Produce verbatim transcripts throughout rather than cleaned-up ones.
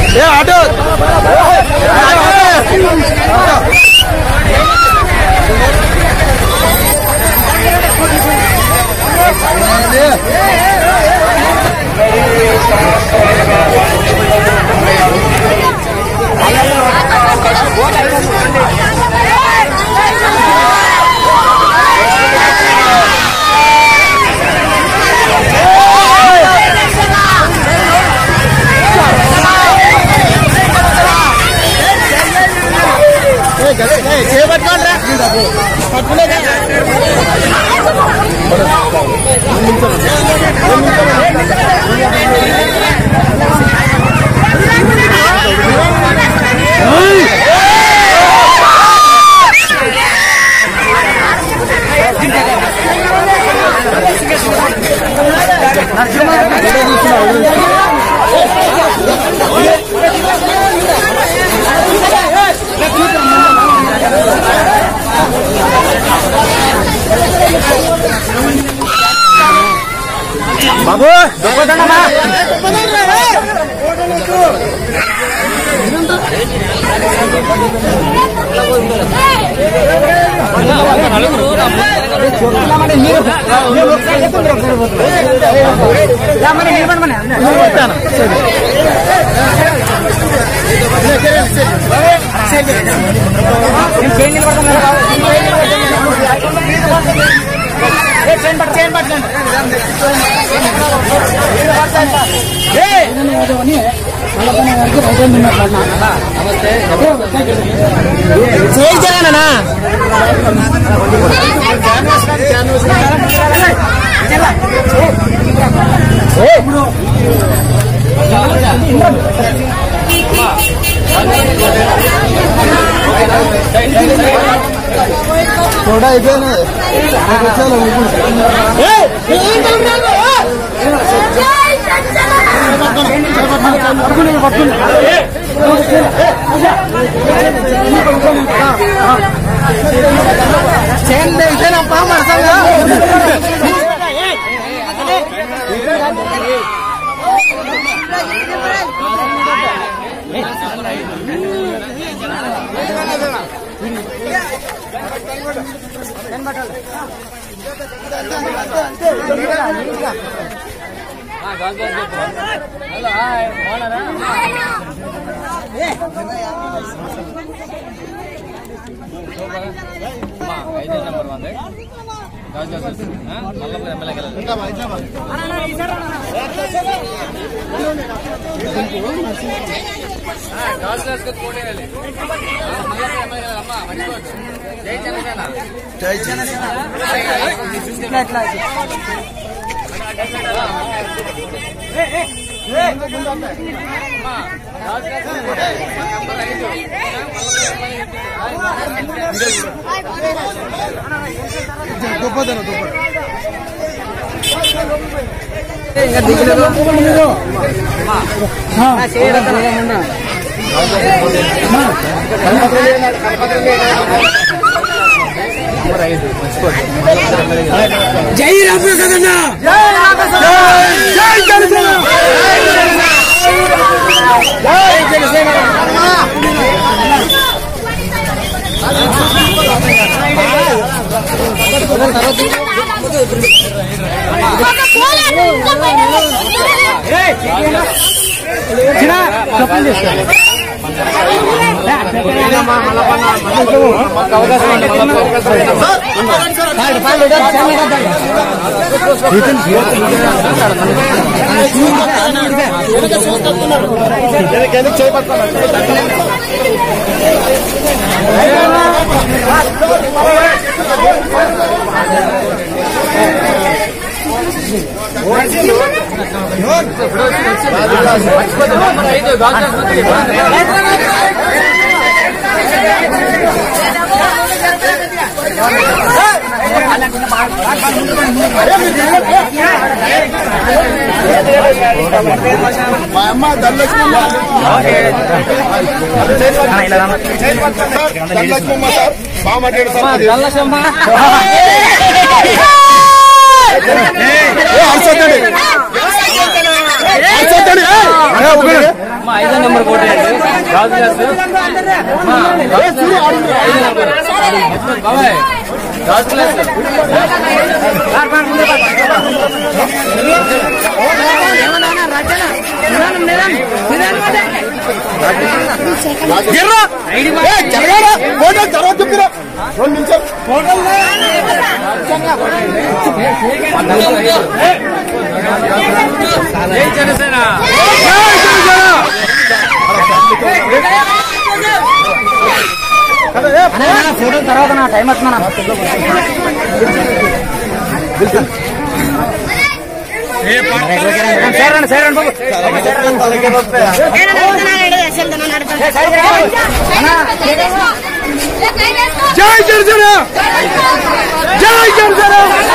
బాబు చేయించానా थोड़ा इधर ना चलो ఐదు నెంబర్ వందే జై జనసేన జై రామప్రసాద్ జై జనసేన జై జనసేన మా అమ్మ ధనలక్ష్మమ్మ ధనలక్ష్మమ్మ సార్ బామాటేడు సార్ ధనలక్ష్మమ్మ ఏ ఐదో నెంబర్ కోట రాజు క్లాస్ బాబాయ్ రాజు క్లాస్ రెండు నిమిషం జై జనసేన ఫోటో తర్వాత నా టైం వస్తున్నా జై జనసేన జై జనసేన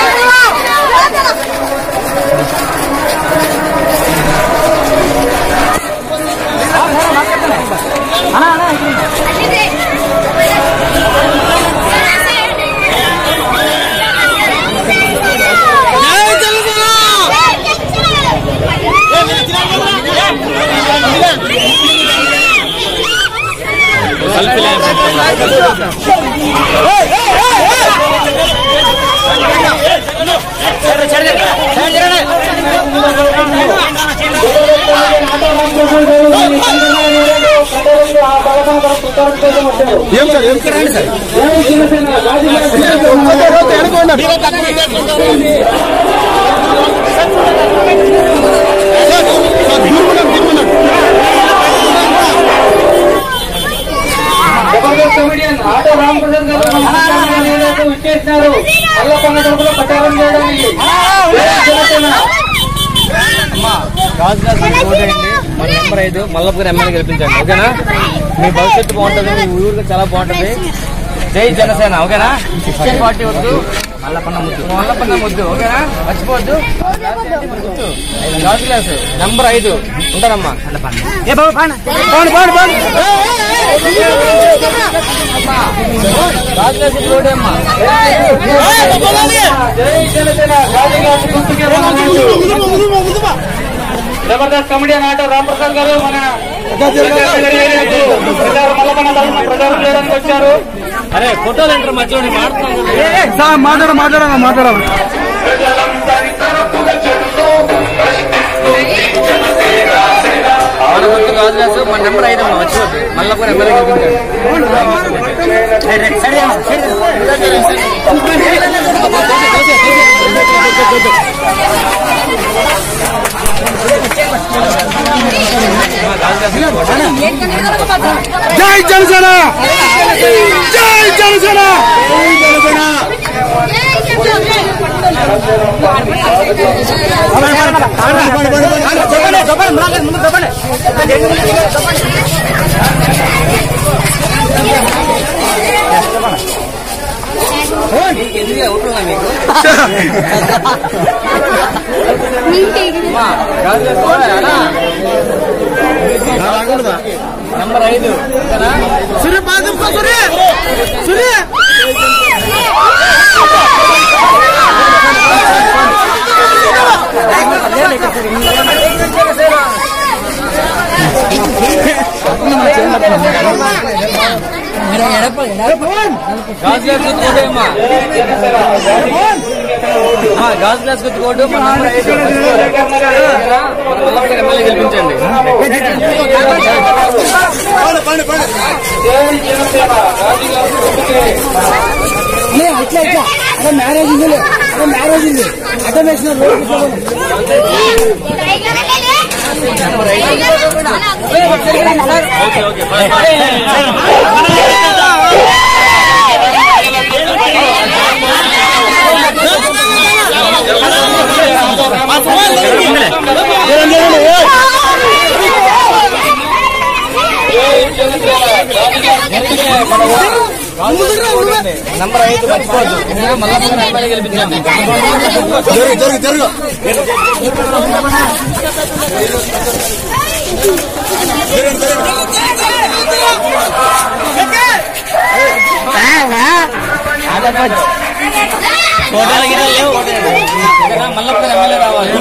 ఏం సార్ ఏం సార్ ఆటో రామప్రసాద్ గారు విచ్చేసినారు అల్లపన్న గడపలో ప్రచారం చేయడానికి రాజు క్లాస్ ఓటేయండి మన నెంబర్ ఐదు మల్లపూర్ ఎమ్మెల్యే గెలిపించండి ఓకేనా మీ భవిష్యత్తు బాగుంటుంది మీ ఊరికి చాలా బాగుంటుంది జై జనసేన ఓకేనా సిక్స్టీన్ పార్టీ వద్దు మల్లపన్న ముద్దు మల్లపన్న ముద్దు ఓకేనా మర్చిపోవద్దు రాజు క్లాస్ నెంబర్ ఐదు ఉంటారమ్మా రాజు క్లాస్ ఓటే అమ్మా జై జనసేన జబర్దస్త్ కమిడియన్ ఆటో రామప్రసాద్ గారు మన ప్రచారం చేయడానికి వచ్చారు. అరే ఫోటోలు అంటారు మధ్యలో మాట్లాడ మాట్లాడ మాట్లాడాలి మన గుర్తు కాదు మన నెంబర్ ఐదు వచ్చింది మల్లపూర్ ఎమ్మెల్యే జై జనసేన జై జనసేన నెంబర్ ఐదు సూర్య బాగా సూర్య సూర్య గాజు గ్లాస్ గుర్తుకోటమ్మా గాజు గ్లాస్ గుర్తుకోటు ఎమ్మెల్యే గెలిపించండి ఇట్లా ఇట్లా అదే మ్యారేజ్ ఇది అదే మ్యారేజ్ ఇది అదే వేసిన నంబర్ ఐదు మర్చిపోవద్దు మల్లపూర్ ఎమ్మెల్యే గెలిపించండి జరుగు జరుగు ఫోటోలు గిట్ల లేవు మల్లప్పగారు ఎమ్మెల్యే రావాలి.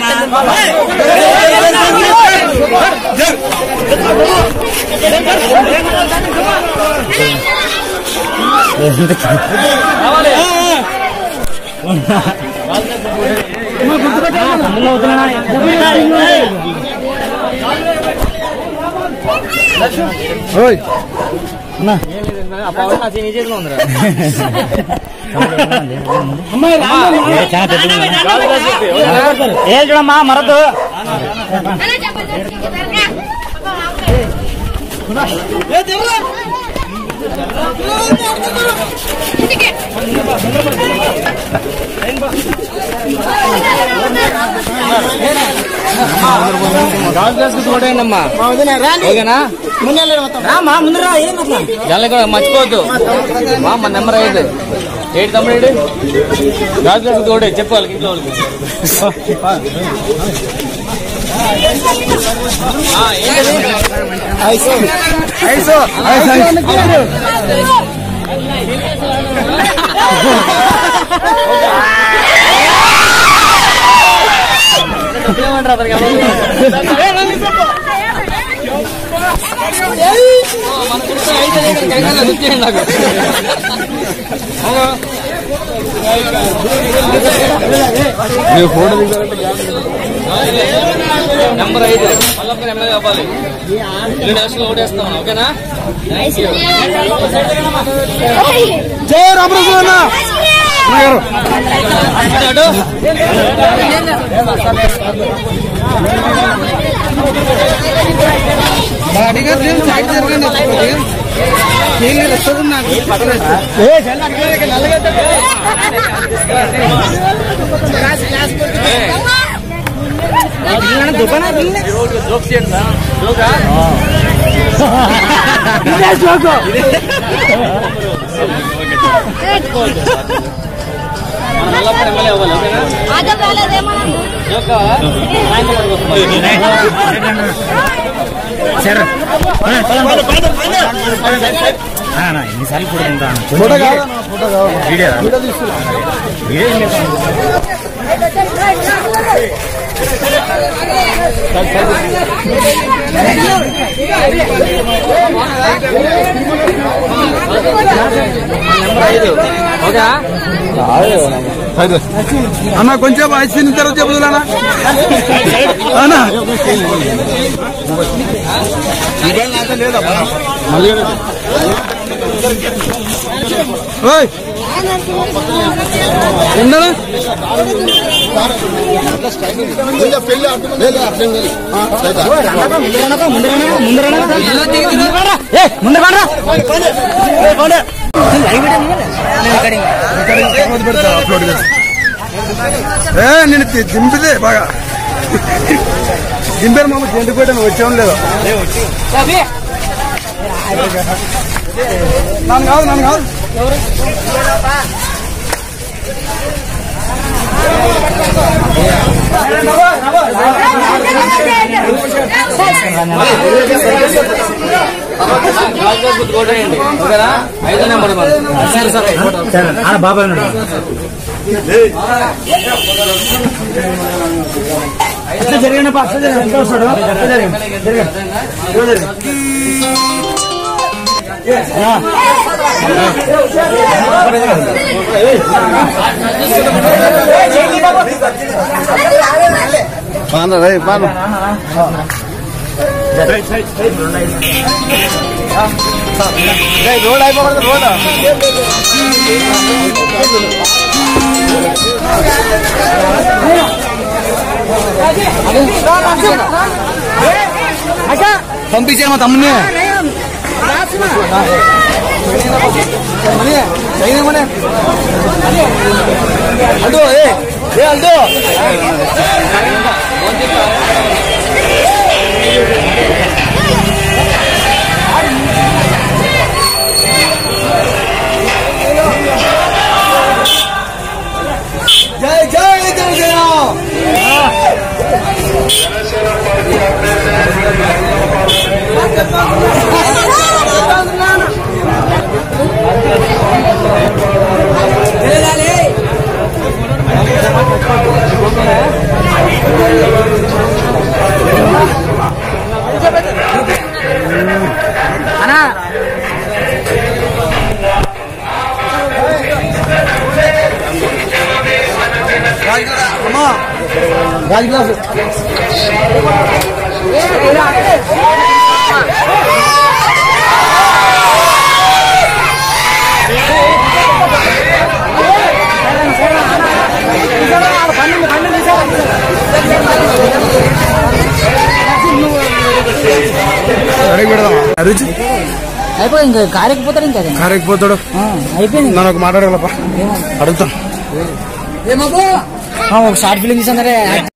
చూడమ్మా మరదు చూడండమ్మా ఓకేనా మర్చిపోవద్దు. మా నెంబర్ ఐదు ఏడు తమ్ముడు ఏడు గాజు తోడే చెప్పాలి ఇంట్లో వాళ్ళకి. నెంబర్ ఐదు మళ్ళీ ఎమ్మెల్యే అవ్వాలి. రెండు లక్షలు ఓటేస్తాం. ఓకేనా? జై రామరాజు ఎమ్మెల్యే అవ్వాలి. ఎన్నిసార్లు కూడా అన్న కొంచెం ఐదు తర్వాత చెబుతున్నా అన్నా ఉండనా నేను దింపితే బాగా దింపారు మామ చెండిపోయాను వచ్చాం లేదు నన్ను కాదు నన్ను కాదు ఓకేనా? ఐదో నెంబర్ బాబాయ్ జరిగిన ఎంత వస్తాడు రోడ్ అయిపోకూడదు రోడ్ పంపించాను మా తమ్ముని అల్దో ఏ అల్దో జై జై జనసేన జై రాజు గ్లాసు రుచి అయిపోయి ఇంకా కారెక్కిపోతాడు ఇంకా కారెక్కిపోతాడు అయిపోయింది. నన్ను ఒక మాట్లాడగలపా అడుగుతాను ఒక షార్ట్ ఫిలిం తీసారే